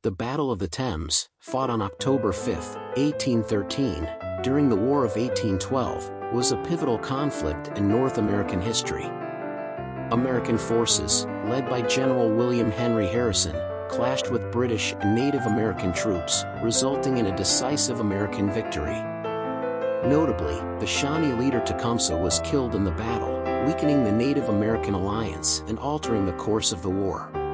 The Battle of the Thames, fought on October 5, 1813, during the War of 1812, was a pivotal conflict in North American history. American forces, led by General William Henry Harrison, clashed with British and Native American troops, resulting in a decisive American victory. Notably, the Shawnee leader Tecumseh was killed in the battle, weakening the Native American alliance and altering the course of the war.